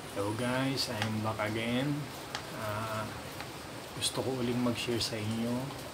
Hello guys, I'm back again. Ah, Gusto ko uling mag-share sa inyo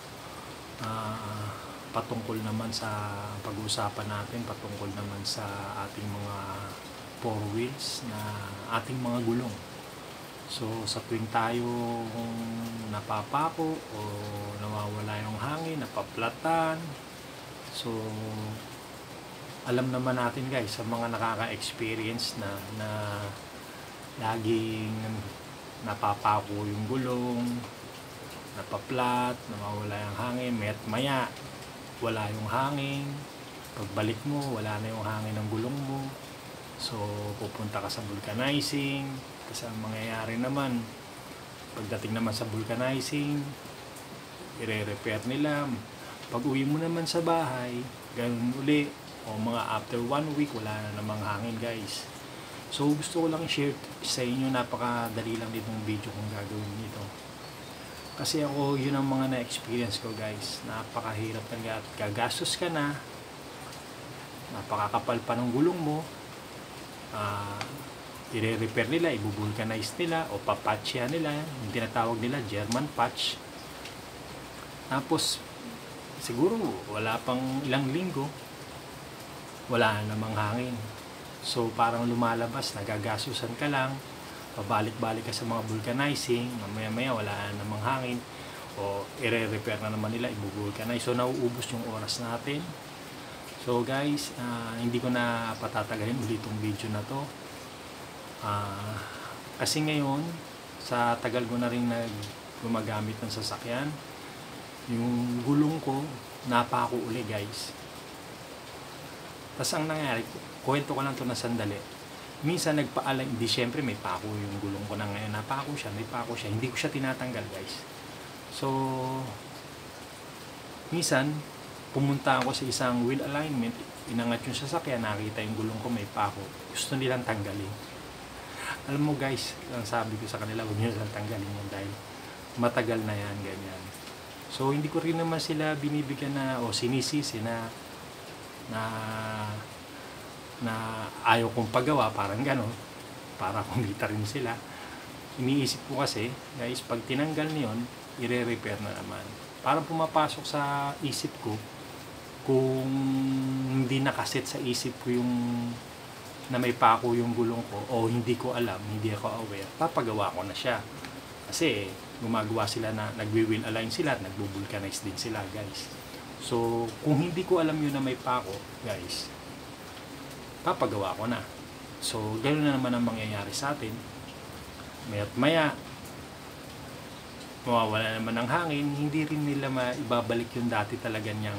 patungkol naman sa pag-uusapan natin, patungkol naman sa ating mga four wheels na ating mga gulong. So sa tuwing tayo napapako o nawawala yung hangin, napaplatan, so alam naman natin guys, sa mga nakaka-experience na laging napapako yung gulong, napaplat, nawawala yung hangin, maya't maya wala yung hangin, pagbalik mo wala na yung hangin ng gulong mo, so pupunta ka sa vulcanizing. Kasi ang mangyayari naman pagdating naman sa vulcanizing, ire-repair nila. Pag uwi mo naman sa bahay, ganun uli, o mga after 1 week wala na namang hangin guys. So gusto ko lang share sa inyo, napakadali lang ditong video kung gagawin nito. Kasi ako, yun ang mga na-experience ko guys. Napakahirap talaga at gagastos ka na. Napakakapal pa ng gulong mo. I-repair nila, i-vulcanize nila o papatchya nila. Yung tinatawag nila German patch. Tapos siguro wala pang ilang linggo, wala namang hangin. So parang lumalabas, nagagasusan ka lang, pabalik-balik ka sa mga vulcanizing, mamaya-maya wala namang hangin, o i-repair na naman nila, i-vulcanize. So nauubos yung oras natin. So guys, hindi ko na patatagalin ulit itong video na to. Kasi ngayon, sa tagal ko na rin gumagamit ng sasakyan, yung gulong ko, napako uli guys. Tapos ang nangyari, kwento ko lang to na sandali. Minsan nagpaalam, hindi syempre may pako yung gulong ko na ngayon. Napako siya, may pako siya. Hindi ko siya tinatanggal guys. So, minsan, pumunta ako sa isang wheel alignment, inangat yung sasakyan, nakita yung gulong ko may pako. Gusto nilang tanggalin. Alam mo guys, ang sabi ko sa kanila, huwag nyo nilang tanggalin yun dahil matagal na yan, ganyan. So, hindi ko rin naman sila binibigyan na o sinisisi na ayaw kong pagawa, parang gano'n, para kumita rin sila. Iniisip ko kasi, guys, pag tinanggal niyon, i-repair na naman. Parang pumapasok sa isip ko, kung hindi nakaset sa isip ko yung na may pako yung gulong ko, o hindi ko alam, hindi ako aware, papagawa ko na siya. Kasi gumagawa sila na nagwi-wheel align sila at nagbo-vulcanize din sila guys. So kung hindi ko alam yun na may pako guys, papagawa ko na. So ganoon na naman ang mangyayari sa atin. Maya't maya mawawala naman ng hangin, hindi rin nila maibabalik yung dati talaga niyang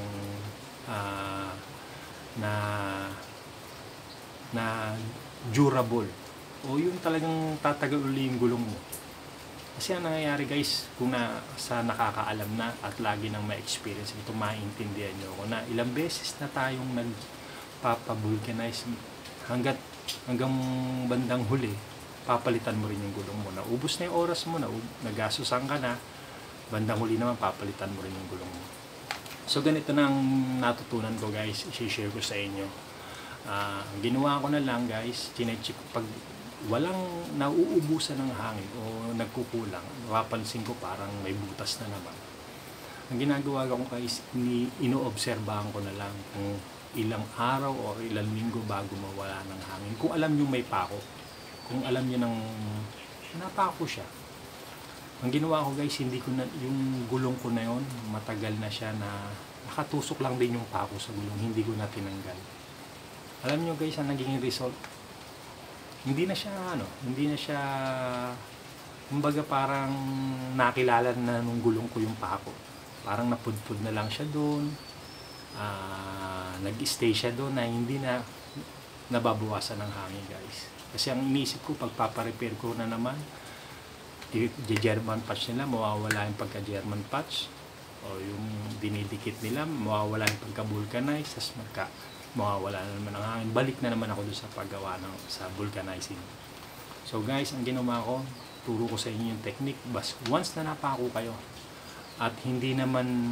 na durable, o yung talagang tatagal uli yung gulong mo. Kasi ang nangyayari guys, kung sa nakakaalam na at lagi nang ma-experience ito, maintindihan nyo ako na ilang beses na tayong nagpapavulcanize hanggang bandang huli, papalitan mo rin yung gulong mo. Naubos na yung oras mo, nagasusan ka na, bandang huli naman papalitan mo rin yung gulong mo. So ganito na ang natutunan ko guys, i-share ko sa inyo. Ginawa ko na lang guys, chinecheck pag walang nauubusan ng hangin o nagkukulang, napapansin ko parang may butas na naman. Ang ginagawa ko guys, inoobserbahan ko na lang kung ilang araw o ilang linggo bago mawala ng hangin. Kung alam nyo may pako, kung alam nyo nang napako siya. Ang ginawa ko guys, hindi ko na, yung gulong ko na yon, matagal na siya na nakatusok lang din yung pako sa gulong, hindi ko na tinanggal. Alam nyo guys, ang naging result, hindi na siya, kumbaga parang nakilala na nung gulong ko yung pako. Parang napudpud na lang siya doon, nag-stay siya doon na hindi na nababawasan ng hangin guys. Kasi ang iniisip ko, pagpaparepair ko na naman, i-German patch nila, mawawala yung pagka-German patch, o yung dinidikit nila, mawawala yung pagka-vulcanize, tas mawawala na naman ang hangin. Balik na naman ako doon sa paggawa sa vulcanizing. So guys, ang ginawa ko, turo ko sa inyo yung technique. Once na napako kayo at hindi naman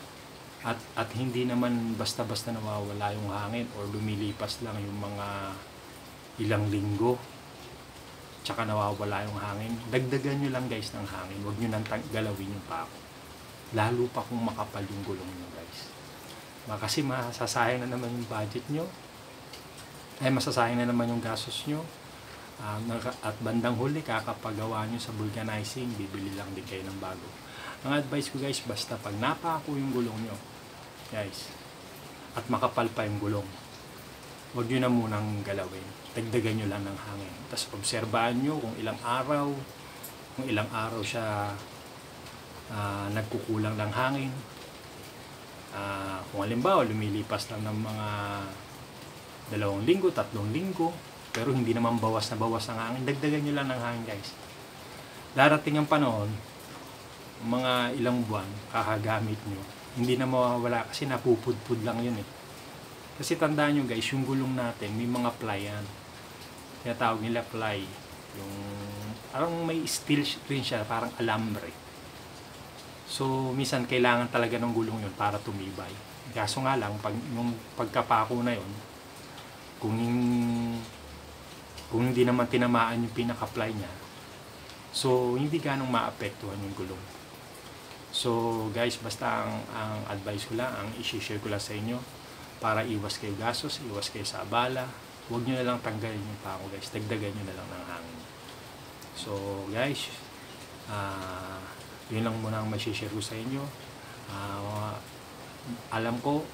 basta-basta nawawala yung hangin or lumilipas lang yung mga ilang linggo, tsaka nawawala yung hangin, dagdagan nyo lang guys ng hangin. Huwag nyo nang galawin yung pako. Lalo pa kung makapal yung gulong nyo guys. Kasi masasayang na naman yung budget nyo. Masasayang na naman yung gastos nyo. At bandang huli, kakapagawa nyo sa vulcanizing, bibili lang din kayo ng bago. Ang advice ko guys, basta pag napako yung gulong nyo, guys, at makapal pa yung gulong, huwag nyo na munang galawin. Dagdagan nyo lang ng hangin. Tapos obserbahan nyo kung ilang araw siya nagkukulang ng hangin. Kung halimbawa, lumilipas lang ng mga 2 linggo, 3 linggo, pero hindi naman bawas na bawas ng hangin, dagdagan nyo lang ng hangin guys. Darating ang panahon, mga ilang buwan, kakagamit nyo, hindi na mawawala kasi napupudpud lang yun eh. Kasi tandaan nyo guys, yung gulong natin, may mga ply yan. Kaya tawag nila ply. Yung, parang may steel rin siya, parang alambre. So, minsan kailangan talaga ng gulong yun para tumibay. Kaso nga lang, yung pagkapako na yun, kung hindi naman tinamaan yung pinaka-ply niya, so hindi ganong maapektuhan yung gulong. So guys, basta ang advice ko lang, ang i-share ko lang sa inyo, para iwas kayo gastos, iwas kayo sa abala, huwag nyo na lang tanggalin yung pako guys, dagdagan nyo na lang ng hangin. So guys, yun lang muna ang ma-share ko sa inyo. Alam ko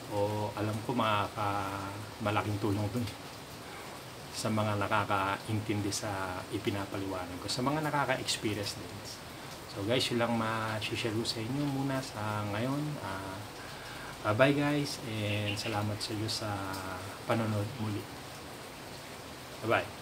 malaking tulong dun sa mga nakakaintindi sa ipinapaliwanag ko, sa mga nakaka-experience din. So guys, yun lang ma-share ko sa inyo muna sa ngayon. Bye guys, and salamat sa iyo sa panonood muli. Bye bye.